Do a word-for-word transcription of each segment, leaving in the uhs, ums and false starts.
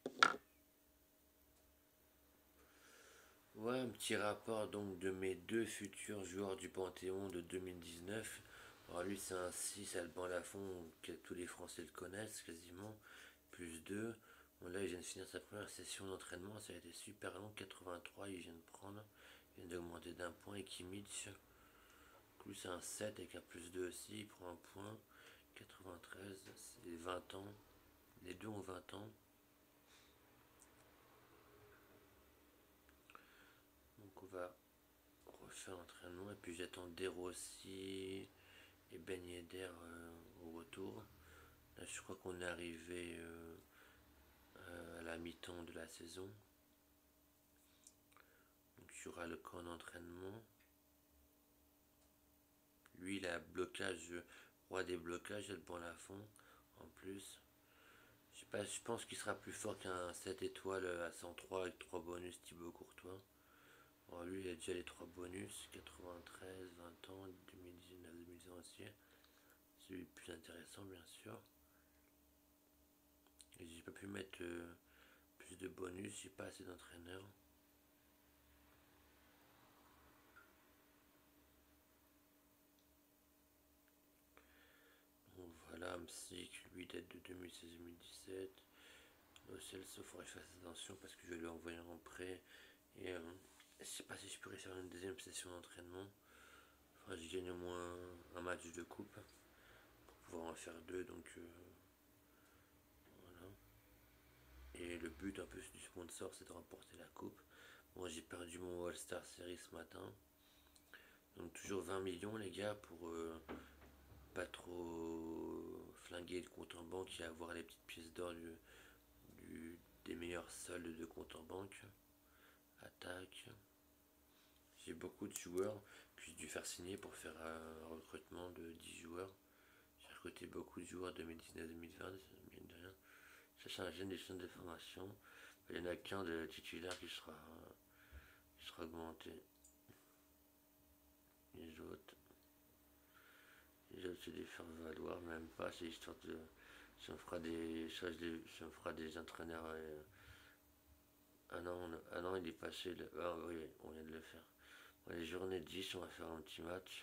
Ouais, un petit rapport donc de mes deux futurs joueurs du Panthéon de deux mille dix-neuf. Alors lui c'est un six Alban Lafont, que tous les Français le connaissent quasiment, plus deux. Bon là il vient de finir sa première session d'entraînement, ça a été super long, quatre-vingt-trois il vient de prendre, il vient d'augmenter d'un point et Kimmich. Lui c'est un sept avec un plus deux aussi, il prend un point, quatre-vingt-treize, c'est vingt ans, les deux ont vingt ans. Donc on va refaire l'entraînement et puis j'attends Derossi et Ben Yedder euh, au retour. Là, je crois qu'on est arrivé euh, à la mi-temps de la saison. Donc il y aura le camp d'entraînement. Lui, il a blocage, roi des blocages, le bon Lafont en plus. Je sais pas, je pense qu'il sera plus fort qu'un sept étoiles à cent trois avec trois bonus Thibaut Courtois. Bon, lui, il a déjà les trois bonus, quatre-vingt-treize, vingt ans, deux mille dix-neuf, deux mille vingt aussi. C'est lui le plus intéressant, bien sûr. Et j'ai pas pu mettre euh, plus de bonus, j'ai pas assez d'entraîneurs. Donc voilà, Amsic, lui date de deux mille seize deux mille dix-sept. Lo Celso, il faudrait que je fasse attention parce que je vais lui envoyer en prêt. Et euh, je sais pas si je pourrais faire une deuxième session d'entraînement. Enfin, je gagne au moins un match de coupe pour pouvoir en faire deux. Donc euh, voilà. Et le but un peu du sponsor, c'est de remporter la coupe. Moi, j'ai perdu mon All-Star Series ce matin. Donc toujours vingt millions les gars pour euh, pas trop flinguer le compte en banque et avoir les petites pièces d'or du, du- des meilleurs soldes de compte en banque. Attaque. J'ai beaucoup de joueurs que j'ai dû faire signer pour faire un recrutement de dix joueurs. J'ai recruté beaucoup de joueurs deux mille dix-neuf deux mille vingt, mine de rien. Ça, c'est un jeune des chaînes de formation. Il n'y en a qu'un de titulaire qui sera, qui sera augmenté. Les autres, les autres, c'est des faire valoir, même pas, c'est histoire de. Si on fera des, si on fera des entraîneurs. Et, ah non, on- ah non, il est passé. Le, ah oui, on vient de le faire. Bon, les journées dix, on va faire un petit match.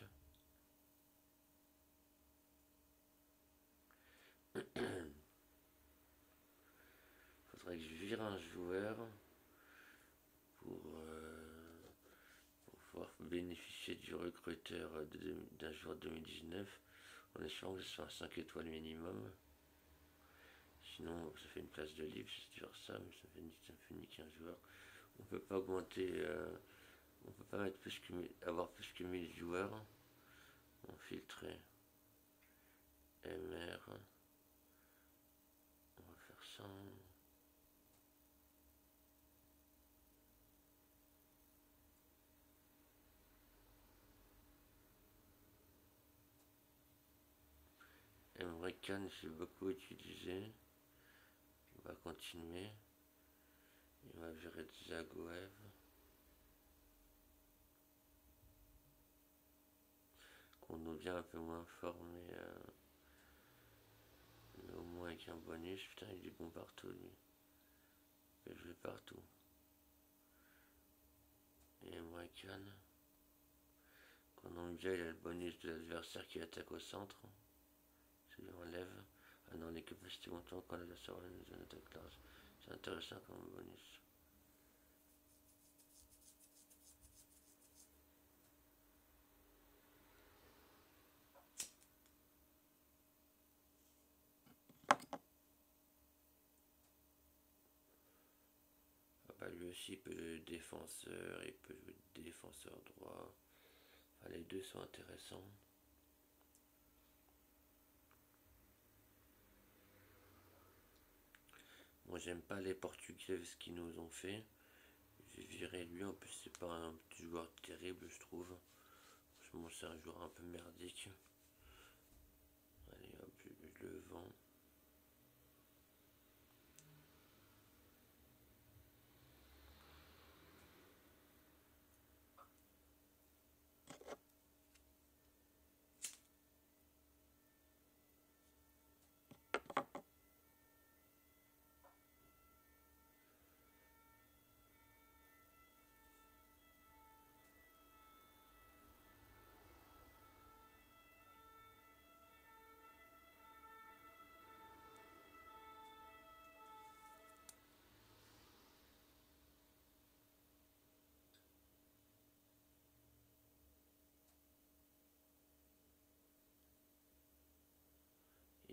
Faudrait que je vire un joueur pour, euh, pour pouvoir bénéficier du recruteur d'un joueur deux mille dix-neuf en espérant que ce soit un cinq étoiles minimum. Sinon, ça fait une place de libre si je faire ça, mais ça fait, ça fait niquer un joueur. On peut pas augmenter, euh, on peut pas mettre plus que, avoir plus que mille joueurs. On filtrer M R, on va faire ça. Emre Can, j'ai beaucoup utilisé. On va continuer. Il va virer Zagoev. Qu'on nous vient un peu moins fort, mais, euh, mais au moins avec un bonus. Putain, il est bon partout, lui. Il peut jouer partout. Et Emre Can. Quand on vient, il a le bonus de l'adversaire qui attaque au centre. Ça lui enlève. Ah non, les capacités montant quand l'adversaire a une zone d'attaque large. C'est intéressant comme bonus. Ah bah lui aussi il peut jouer défenseur, il peut jouer défenseur droit. Enfin, les deux sont intéressants. Moi j'aime pas les Portugais ce qu'ils nous ont fait. J'ai viré lui, en plus c'est pas un petit joueur terrible je trouve. Franchement c'est un joueur un peu merdique. Allez hop, je le vends.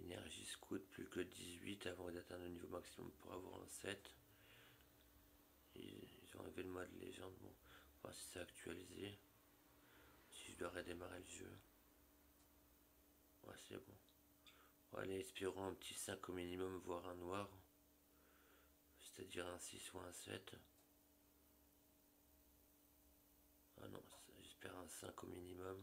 Énergie scout plus que dix-huit avant d'atteindre le niveau maximum pour avoir un sept. Ils, ils ont enlevé le mode légende. Bon, on va voir si c'est actualisé. Si je dois redémarrer le jeu. Ouais, c'est bon. Bon, allez, espérons un petit cinq au minimum, voire un noir. C'est-à-dire un six ou un sept. Ah non, j'espère un cinq au minimum.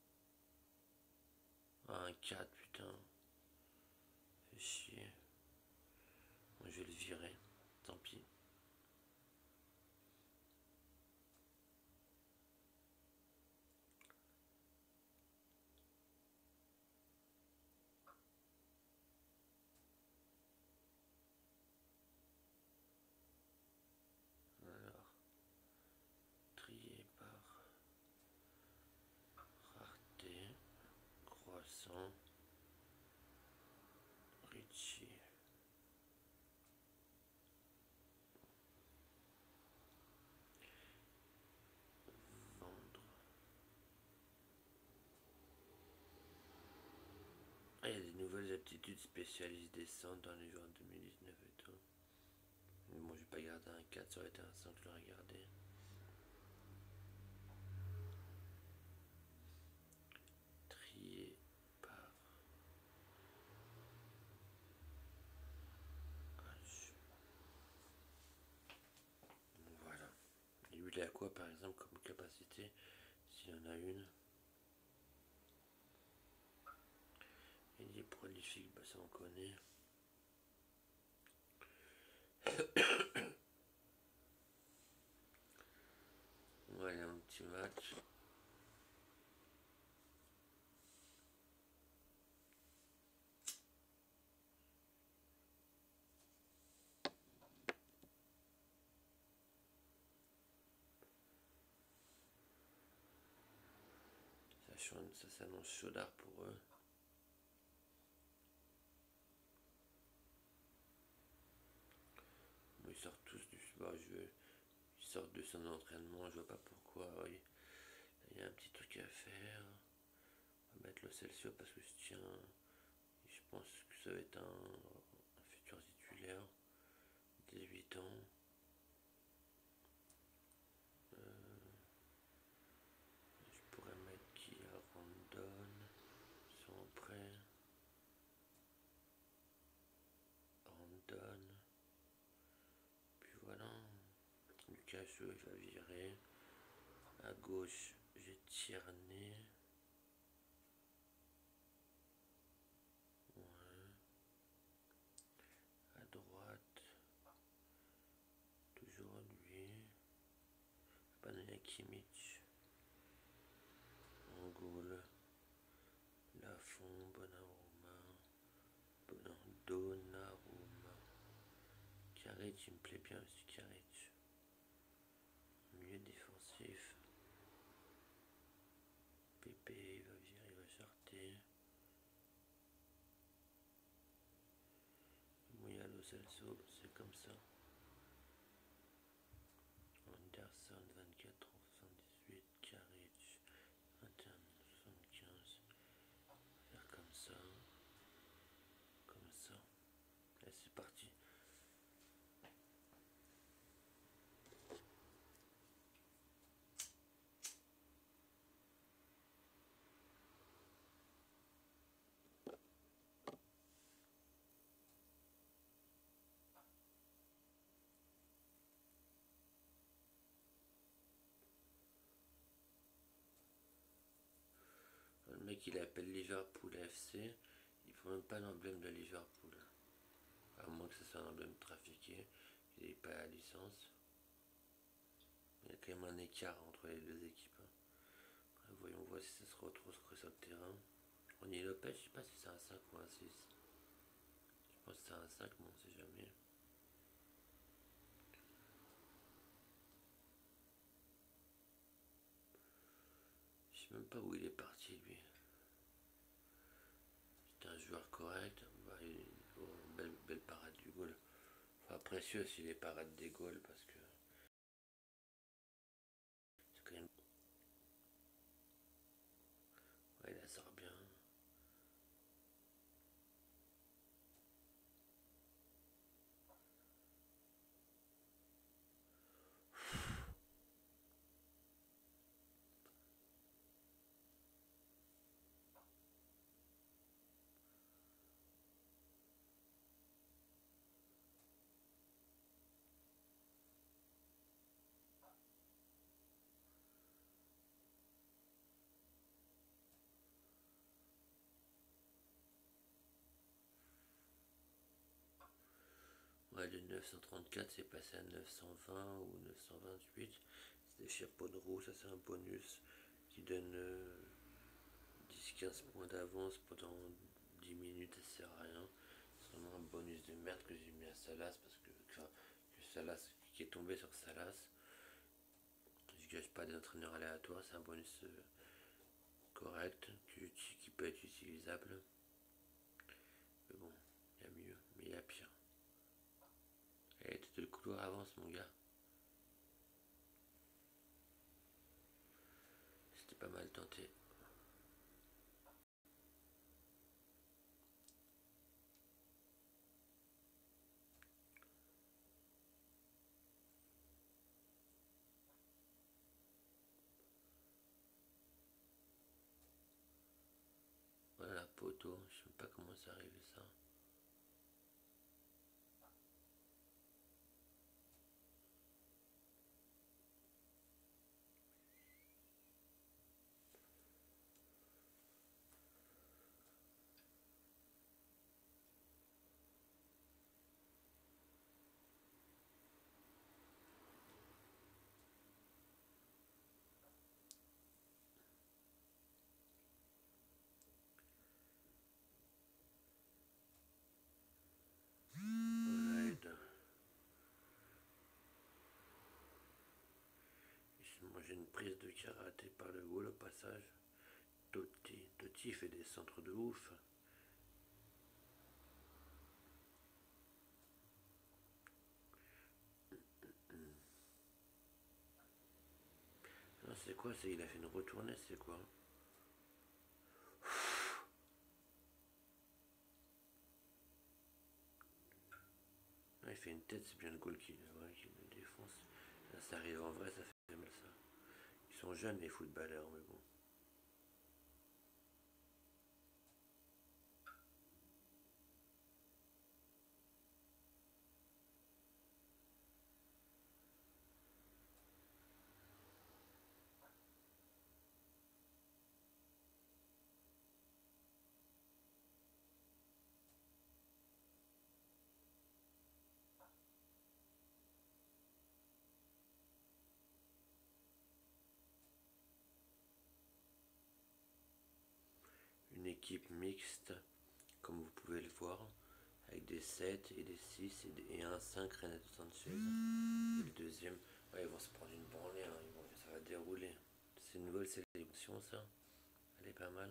Ah, un quatre, putain. Fait chier. Bon, je vais le virer. Tant pis. Alors, trier par rareté, croissant, Richie. Vendre. Ah, il y a des nouvelles aptitudes spécialistes descentes dans les jours deux mille dix-neuf et tout. Mais bon, j'ai pas gardé un quatre, ça aurait été un cinq, je l'aurais gardé. Trier par H. Voilà. Et lui, il a quoi par exemple comme capacité, s'il y en a une? Il est prolifique, bah ça on connaît. Voilà un petit match. Ça, ça s'annonce chaudard pour eux. Bon, ils sortent tous du bah, je, ils sortent de son entraînement, je vois pas pourquoi. Oui. Il y a un petit truc à faire. On va mettre le Celsius parce que je tiens. Je pense que ça va être un, un futur titulaire. dix-huit ans. Euh, je pourrais mettre qui à Randon. Ils sont prêts. Randon. Puis voilà. Lucas, je vais virer. À gauche, j'ai Tierney. Ouais. À droite, toujours lui. Banana Kimmich. Angoul. Lafont, Bonaruma. Bon, Donnarumma. Karic, il me plaît bien aussi, Karic. Milieu défensif. Pépé, il va virer, il va charter. Mouya Lo Celso, c'est comme ça. Anderson, vingt-quatre ans, soixante-dix-huit. Karic, vingt et un ans, soixante-quinze. Faire comme ça. Comme ça. Et c'est parti. Le mec il appelle Liverpool F C, il faut même pas l'emblème de Liverpool. À moins que ce soit un emblème trafiqué, il n'ait pas la licence. Il y a quand même un écart entre les deux équipes. Après, voyons voir si ça se retrouve sur le terrain. On y Lopez, je sais pas si c'est un cinq ou un six. Je pense que c'est un cinq, mais on sait jamais. Je sais même pas où il est parti lui. C'est un joueur correct. Bah, il, oh, belle, belle parade du goal. Enfin, précieux s'il est parade des goals parce que c'est quand même. Ouais, il la sort bien. Ouais, le neuf cent trente-quatre c'est passé à neuf cent vingt ou neuf cent vingt-huit. C'est des chapeaux de roue, ça c'est un bonus qui donne euh, dix quinze points d'avance pendant dix minutes, ça sert à rien. C'est vraiment un bonus de merde que j'ai mis à Salas parce que, enfin, que Salas qui est tombé sur Salas. Je gâche pas des entraîneurs aléatoires, c'est un bonus euh, correct qui, qui peut être utilisable. Mais bon, il y a mieux, mais il y a pire. Allez, tête de couloir avance mon gars. C'était pas mal tenté. Voilà la poteau, je sais pas comment c'est arrivé ça. Moi j'ai une prise de karaté par le haut, le passage. Totti, Totti fait des centres de ouf. Non, c'est quoi? C'est il a fait une retournée, c'est quoi? Ah, il fait une tête, c'est bien le goal qui, ouais, qui le défonce. Là, ça arrive en vrai, ça fait mal ça. Ils sont jeunes les footballeurs, mais bon. Une équipe mixte, comme vous pouvez le voir, avec des sept et des six et, des, et un cinq Renato Sanchez. Et le deuxième, ouais, ils vont se prendre une branlée, hein, ils vont, ça va dérouler. C'est une nouvelle sélection ça, elle est pas mal.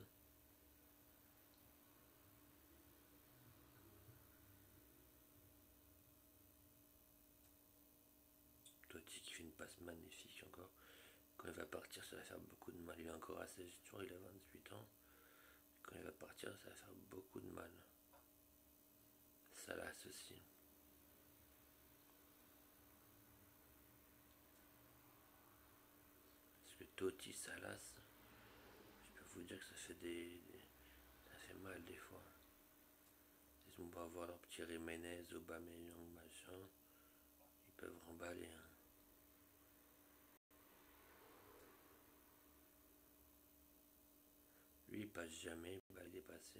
Totti qui fait une passe magnifique encore. Quand il va partir, ça va faire beaucoup de mal. Il est encore assez gestion, il a vingt-huit ans. Quand il va partir, ça va faire beaucoup de mal. Salas aussi. Parce que Totti, Salas, je peux vous dire que ça fait des, des ça fait mal des fois. Ils vont avoir leur petit Jiménez, Aubameyang, machin. Ils peuvent remballer. Hein. Lui, il passe jamais. Bah, il est passé.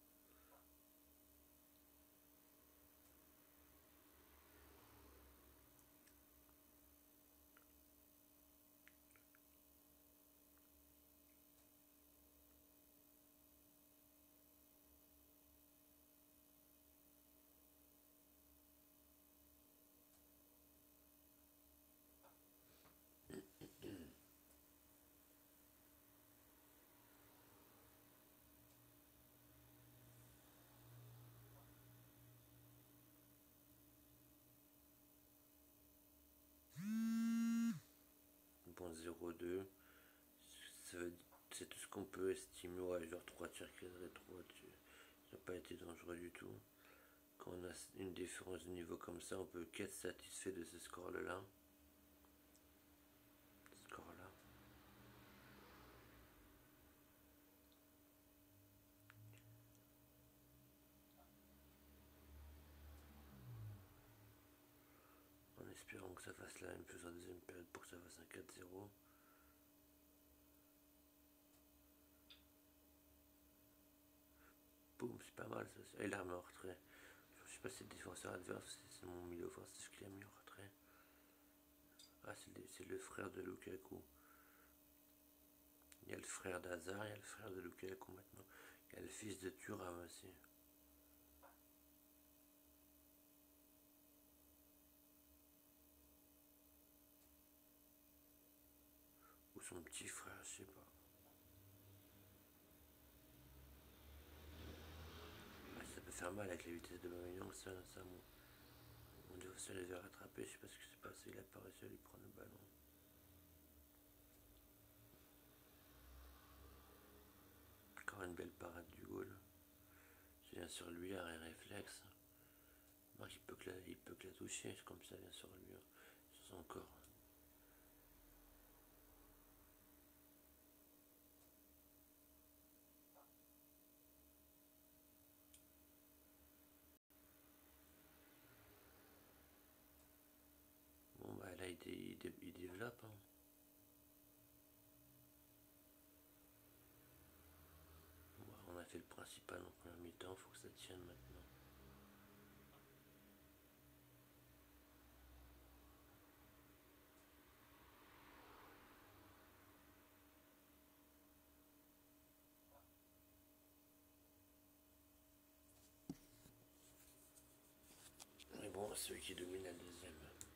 Bon, zéro deux. C'est tout ce qu'on peut estimer. Ouais, genre trois tirs cadrés, trois tirs. Ça n'a pas été dangereux du tout. Quand on a une différence de niveau comme ça, on peut qu'être satisfait de ce score-là. Score-là. En espérant que ça fasse la même chose en deuxième période pour que ça fasse un quatre zéro. Boum, c'est pas mal ça. Et l'arme en retrait. Je sais pas si le défenseur l'adversaire adverse, c'est mon milieu offensif qui a mis en retrait. Ah, c'est le frère de Lukaku. Il y a le frère d'Hazard, il y a le frère de Lukaku maintenant. Il y a le fils de Thuram aussi. Ou son petit frère, je sais pas. Ah, ça peut faire mal avec la vitesse de Maignan, ça, ça mon, mon défenseur les a rattrapés, je sais pas ce qui s'est passé, il a pas réussi à lui prendre le ballon. Encore une belle parade du goal. Je viens sur lui, arrêt réflexe. Moi, il peut que la, il peut que la toucher, comme ça vient sur lui, hein, sur son corps. Bon, bah là, il, dé, il, dé, il développe. Hein. Bon, bah, on a fait le principal en première mi-temps, faut que ça tienne maintenant. Mais bon, c'est eux qui dominent la deuxième.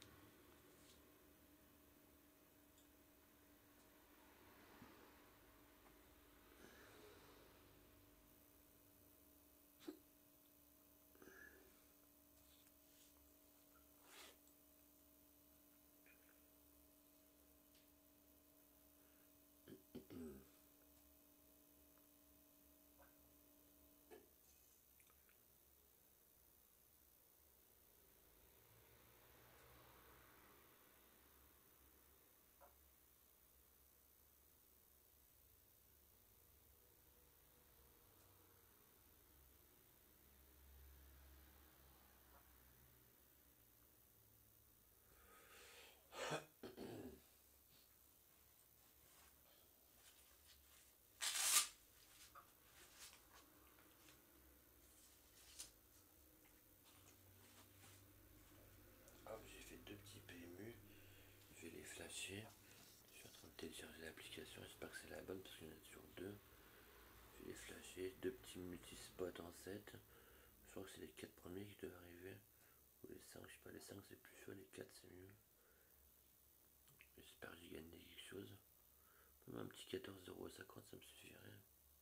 Hop, j'ai fait deux petits P M U. Je vais les flasher. Je suis en train de télécharger l'application. J'espère que c'est la bonne parce qu'il y en a toujours deux. Je vais les flasher. Deux petits multispots en sept. Je crois que c'est les quatre premiers qui doivent arriver. Ou les cinq, je sais pas, les cinq c'est plus chaud, les quatre c'est mieux. J'espère que j'ai gagné quelque chose. Même un petit quatorze euros cinquante, ça me suffirait.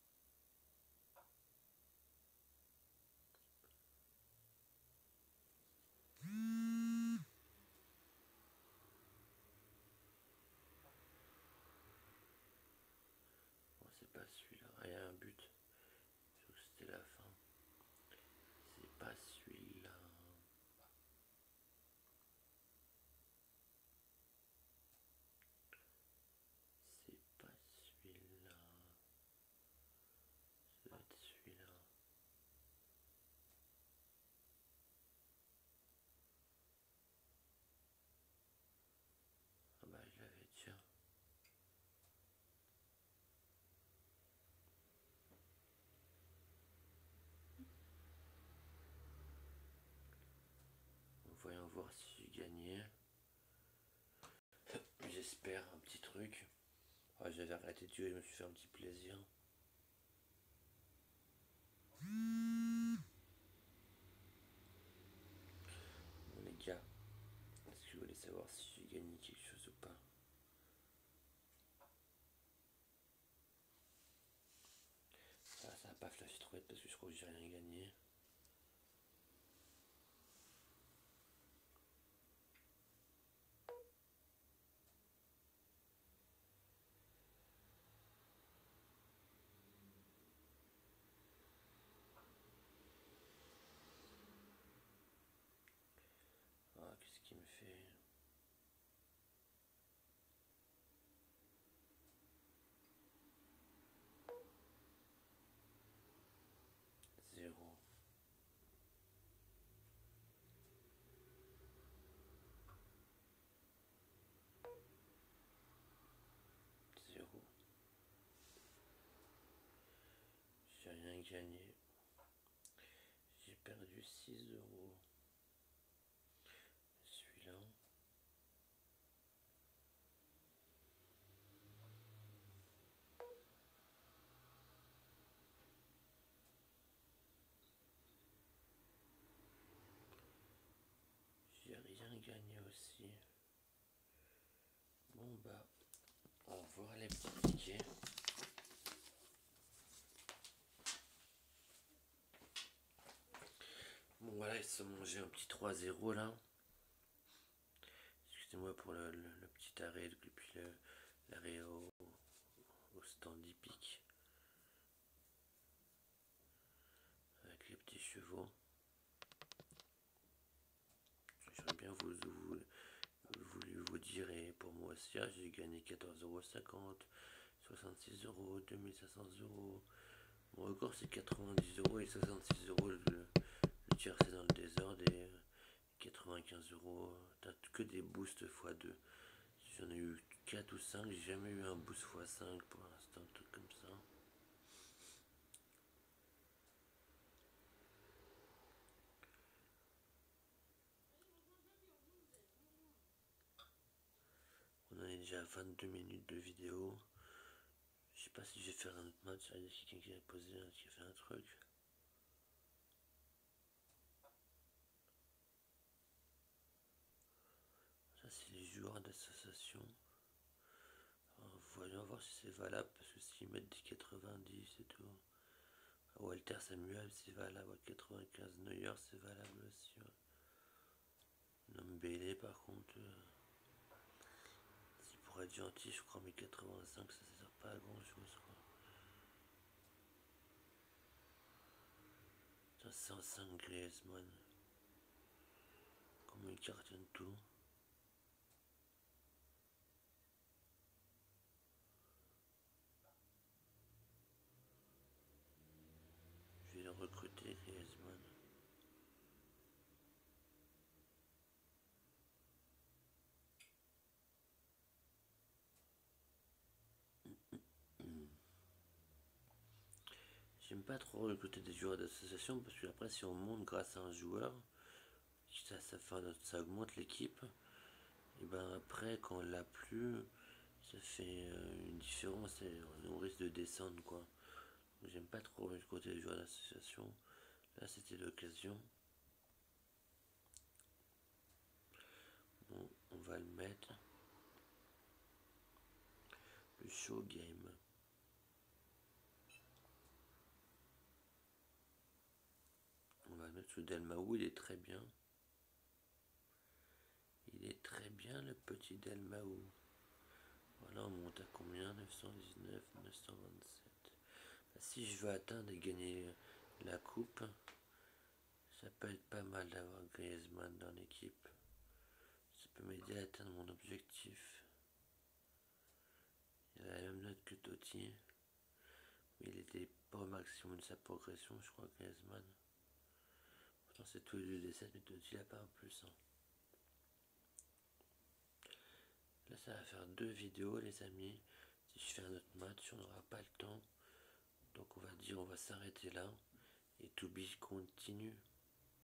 Bon, c'est pas celui-là. Ah, il y a un but. Je crois que c'était la fin. C'est pas celui-là. C'est pas celui-là. Ça doit être celui-là. Ah bah je l'avais, tiens. Voyons voir si j'ai gagné. J'espère un petit truc. Oh, j'avais arrêté de jouer, je me suis fait un petit plaisir. Bon les gars, est-ce que vous voulez savoir si j'ai gagné quelque chose ou pas? Ça, ça n'a pas flashé trop vite parce que je crois que j'ai rien gagné. Ah, qu'est-ce qu'il me fait? Zéro. Zéro. J'ai rien gagné. J'ai perdu six euros. gagné aussi. Bon bah, on va voir les petits tickets. Bon voilà, ils se sont mangés un petit trois zéro là. Excusez-moi pour le, le, le petit arrêt depuis l'arrêt au, au stand hippique. Avec les petits chevaux. J'aurais bien voulu vous, voulu vous dire, et pour moi aussi, ah, j'ai gagné quatorze euros cinquante, soixante-six euros, deux mille cinq cents euros. Mon record c'est quatre-vingt-dix euros et soixante-six euros. Le, le tiers c'est dans le désordre et quatre-vingt-quinze euros. T'as que des boosts fois deux. J'en ai eu quatre ou cinq, j'ai jamais eu un boost fois cinq pour l'instant, un truc comme ça. On en est déjà à vingt-deux minutes de vidéo. Je sais pas si je vais faire un autre match. Il y a quelqu'un qui a posé, qui a fait un truc. Ça c'est les joueurs d'association. Voyons voir si c'est valable, parce que s'ils mettent des quatre-vingt-dix et tout. Walter Samuel c'est valable, quatre-vingt-quinze Neuer c'est valable aussi. Ouais. Nom Bailey par contre, euh, si pour être gentil je crois, mais quatre-vingt-cinq ça ne sert pas à grand chose quoi. cent cinq Griezmann. Comment il cartonne tout. Je vais le recruter Griezmann. J'aime pas trop recruter des joueurs d'association parce que après si on monte grâce à un joueur, ça, ça, fait, ça augmente l'équipe. Et ben après quand on l'a plus, ça fait une différence et on risque de descendre quoi. J'aime pas trop recruter des joueurs d'association. Là c'était l'occasion. Bon, on va le mettre. Le show game. On va mettre le Delmaou, il est très bien. Il est très bien le petit Delmaou. Voilà, on monte à combien? neuf cent dix-neuf, neuf cent vingt-sept. Bah, si je veux atteindre et gagner la coupe, ça peut être pas mal d'avoir Griezmann dans l'équipe. Ça peut m'aider à atteindre mon objectif. Il a la même note que Totti. Mais il était pas au maximum de sa progression, je crois, Griezmann. Pourtant c'est tous les deux des sept, mais Totti n'a pas un plus. Hein. Là ça va faire deux vidéos les amis. Si je fais un autre match, on n'aura pas le temps. Donc on va dire on va s'arrêter là. Et To Be continue.